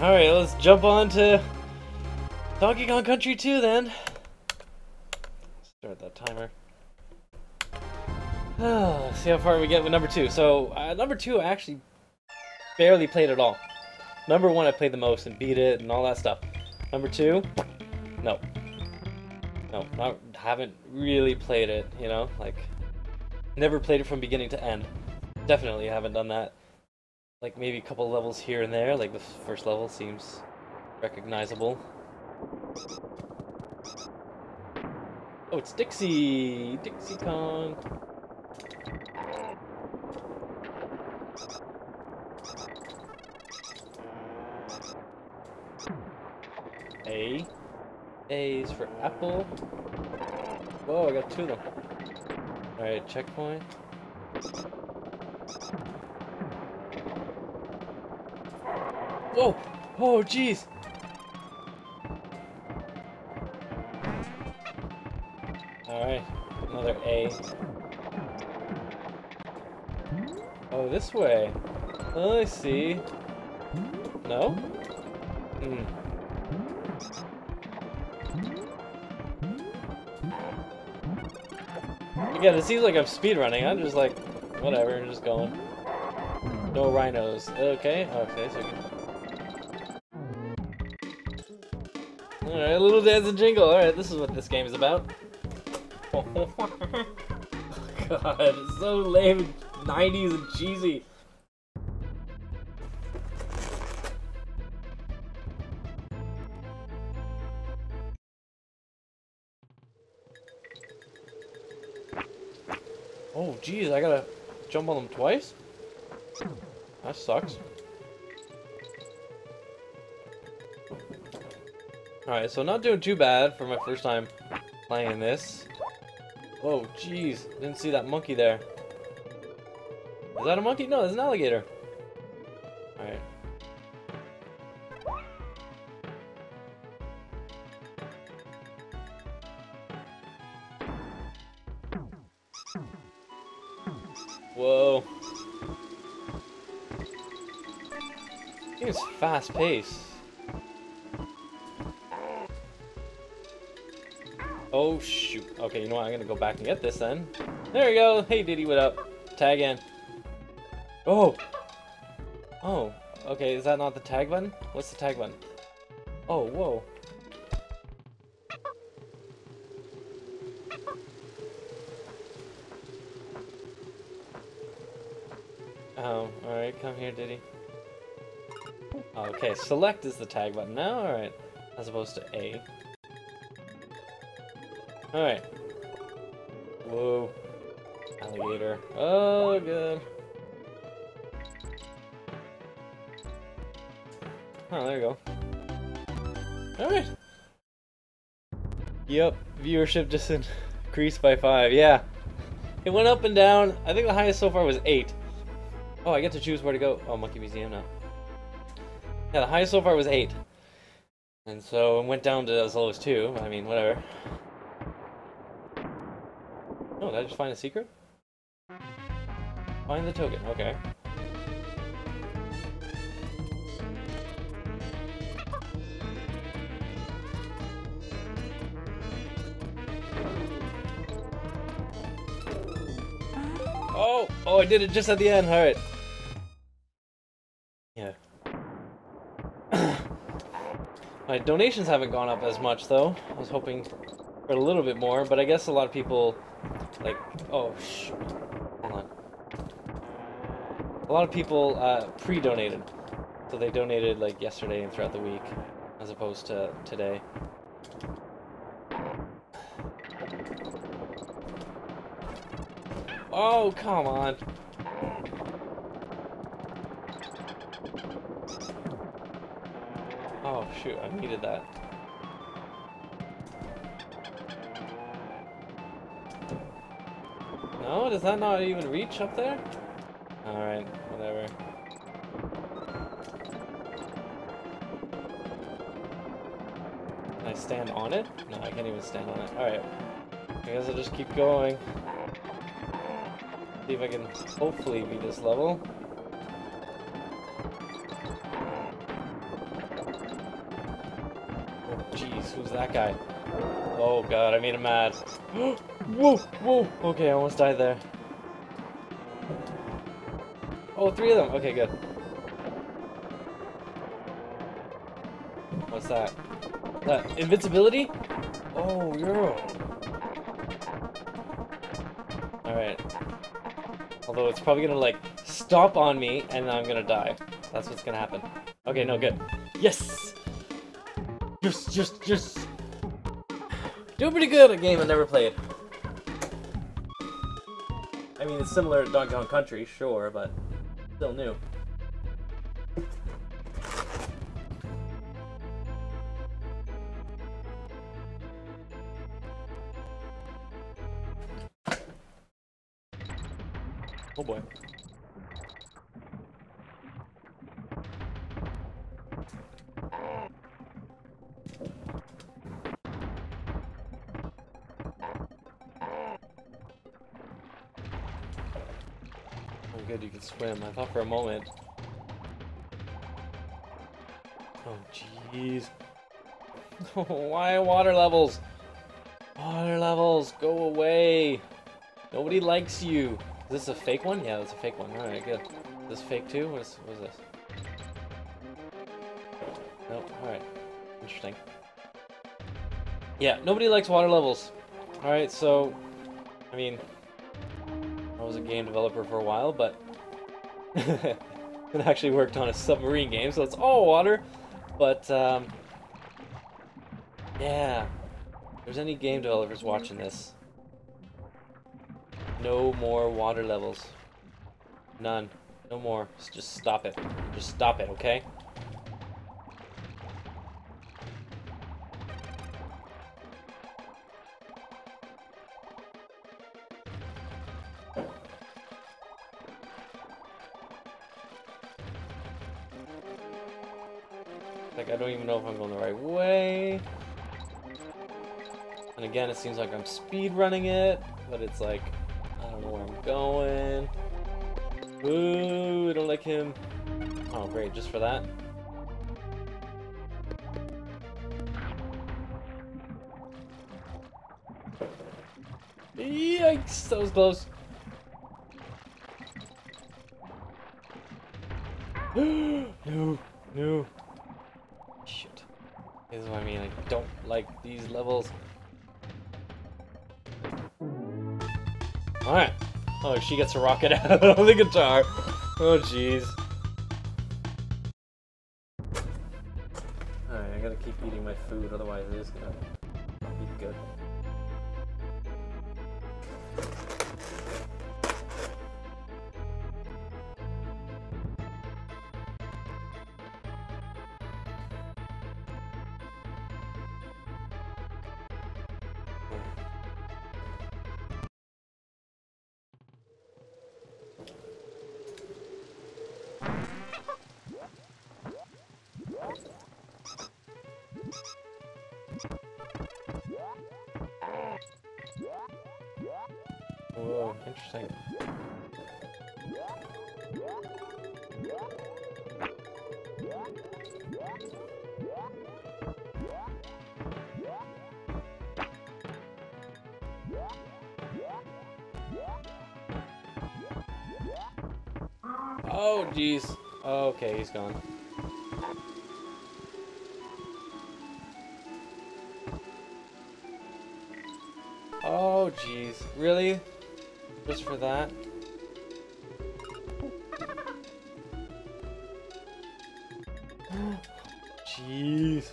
Alright, let's jump on to Donkey Kong Country 2 then. Start that timer. See how far we get with number 2. So, number 2 I actually barely played at all. Number 1 I played the most and beat it and all that stuff. Number 2, no. No, haven't really played it, you know? Like, never played it from beginning to end. Definitely haven't done that. Like, maybe a couple levels here and there. Like, the first level seems recognizable. Oh, it's Dixie! Dixie Kong! A. A is for apple. Whoa, I got 2 of them. Alright, checkpoint. Whoa! Oh, jeez! Alright, another A. Oh, this way. Oh, I see. No? Hmm. Again, it seems like I'm speedrunning. I'm just like, whatever, just going. No rhinos. Okay, okay, so alright, Little Dance and Jingle. Alright, this is what this game is about. Oh, God, it's so lame, 90s and cheesy. Oh, geez, I gotta jump on them twice? That sucks. Alright, so not doing too bad for my first time playing this. Whoa, jeez, didn't see that monkey there. Is that a monkey? No, it's an alligator. Alright. Whoa. I think it's fast paced. Oh shoot. Okay, you know what? I'm gonna go back and get this then. There we go. Hey Diddy, what up? Tag in. Oh! Oh, okay, is that not the tag button? What's the tag button? Oh, whoa. Oh, alright, come here, Diddy. Okay, select is the tag button now, alright. As opposed to A. Alright. Whoa. Alligator. Oh, good. Oh, there you go. Alright. Yep, viewership just increased by 5. Yeah. It went up and down. I think the highest so far was 8. Oh, I get to choose where to go. Oh, Monkey Museum now. Yeah, the highest so far was 8. And so it went down to as low as 2. I mean, whatever. Oh, did I just find a secret? Find the token. Okay. Oh! Oh, I did it just at the end. Alright. Yeah. My donations haven't gone up as much, though. I was hoping for a little bit more, but I guess a lot of people, like... Oh, shoot. Hold on. A lot of people pre-donated. So they donated, like, yesterday and throughout the week, as opposed to today. Oh, come on. Oh, shoot, I needed that. No, does that not even reach up there? Alright, whatever. Can I stand on it? No, I can't even stand on it. Alright. I guess I'll just keep going. See if I can hopefully beat this level. jeez, who's that guy? Oh god, I made him mad. Whoa, whoa. Okay, I almost died there. Oh, 3 of them. Okay, good. What's that? Invincibility? Oh, yo. Alright. Although it's probably gonna, like, stomp on me, and I'm gonna die. That's what's gonna happen. Okay, no, good. Yes! Just. Doing pretty good at a game I never played. I mean, it's similar to Donkey Kong Country, sure, but still new. Oh boy. Oh good, you can swim. I thought for a moment. Oh jeez. Why water levels? Water levels, go away. Nobody likes you. Is this a fake one? Yeah, that's a fake one. Alright, good. Is this fake too? What is this? Nope, alright. Interesting. Yeah, nobody likes water levels. Alright, so, I mean, I was a game developer for a while, but it actually worked on a submarine game, so it's all water. But, yeah. If there's any game developers watching this, no more water levels. None. No more. Just stop it. Just stop it, okay? Like, I don't even know if I'm going the right way. And again, it seems like I'm speed running it, but it's like, I don't know where I'm going. Ooh, I don't like him. Oh, great, just for that. Yikes, that was close. No, no. Shit. This is what I mean, I don't like these levels. Alright. Oh, she gets a rocket out of the guitar. Oh, jeez. Alright, I gotta keep eating my food, otherwise it is gonna be good. Whoa, interesting. Oh, jeez. Okay, he's gone. Oh, jeez. Really? Just for that? Jeez.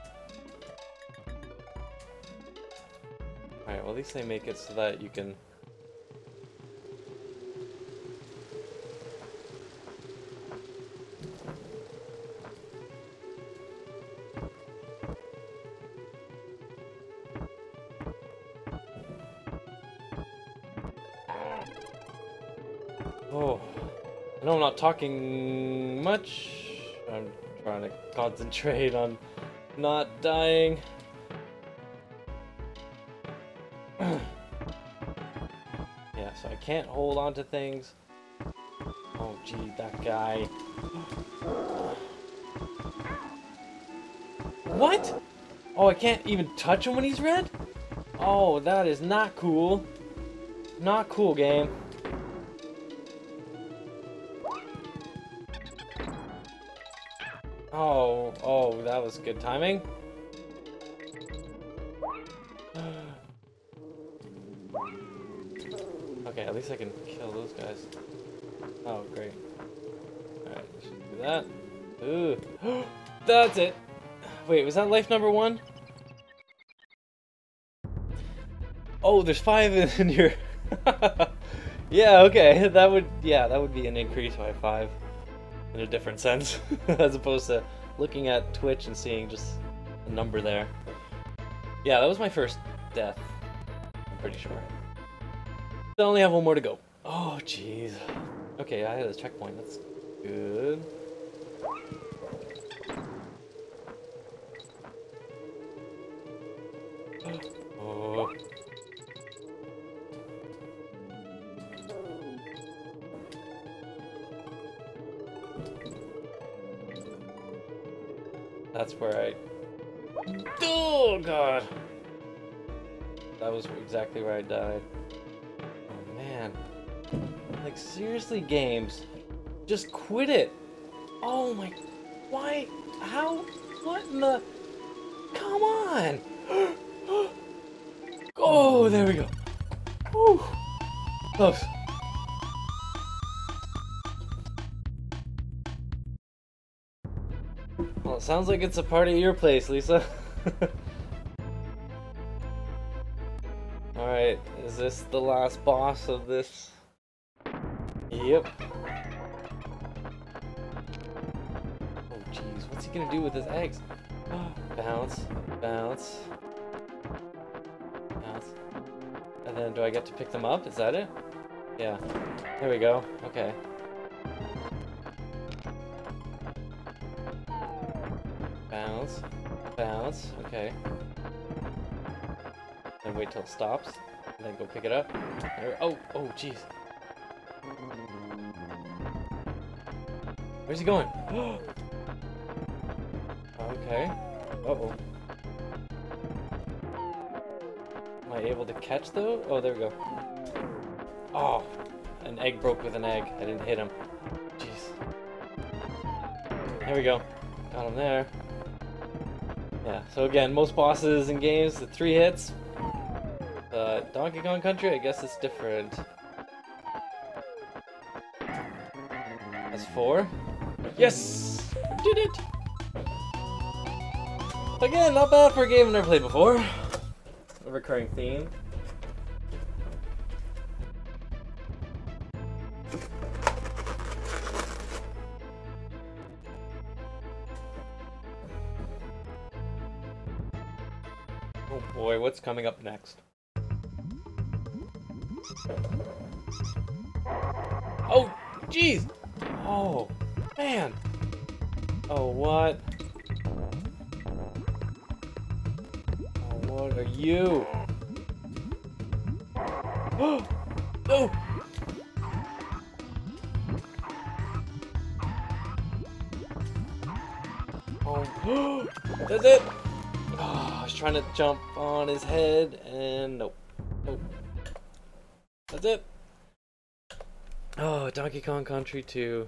Alright, well at least they make it so that you can... Oh, I know I'm not talking much. I'm trying to concentrate on not dying. Yeah, so I can't hold on to things. Oh, gee, that guy. What? Oh, I can't even touch him when he's red? Oh, that is not cool. Not cool, game. Oh, that was good timing. Okay, at least I can kill those guys. Oh, great. Alright, should do that. Ooh. That's it. Wait, was that life number 1? Oh, there's 5 in here. Yeah, okay. That would be an increase by 5 in a different sense as opposed to looking at Twitch and seeing just a number there. Yeah, that was my first death. I'm pretty sure. I only have 1 more to go. Oh, jeez. Okay, I had a checkpoint. That's good. Oh. That's where I... Oh, God! That was exactly where I died. Oh, man. Like, seriously, games. Just quit it! Oh, my... Why? How? What in the... Come on! Oh, there we go. Whew. Close. Well, it sounds like it's a part of your place, Lisa. Alright, is this the last boss of this? Yep. Oh jeez, what's he gonna do with his eggs? Bounce, bounce, bounce. And then do I get to pick them up? Is that it? Yeah. There we go. Okay. Bounce, bounce, okay. Then wait till it stops, and then go pick it up. There, oh, jeez. Where's he going? Okay. Uh-oh. Am I able to catch though? Oh, there we go. Oh, an egg broke with an egg. I didn't hit him. Jeez. There we go. Got him there. Yeah, so again, most bosses in games, the 3 hits. Donkey Kong Country, I guess it's different. That's 4. Yes! Did it! Again, not bad for a game I've never played before. A recurring theme. Oh boy, what's coming up next? Oh, jeez! Oh, man! Oh, what? Oh, what are you? Oh! No! Oh, that's it! Oh, I was trying to jump on his head, and nope. Nope. That's it. Oh, Donkey Kong Country 2.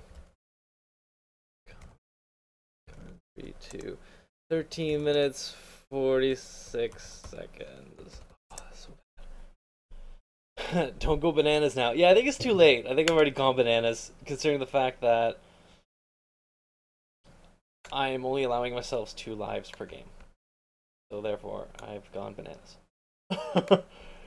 Country 2. 13 minutes, 46 seconds. Oh, that's so bad. Don't go bananas now. Yeah, I think it's too late. I think I've already gone bananas, considering the fact that I am only allowing myself 2 lives per game. So therefore, I've gone bananas.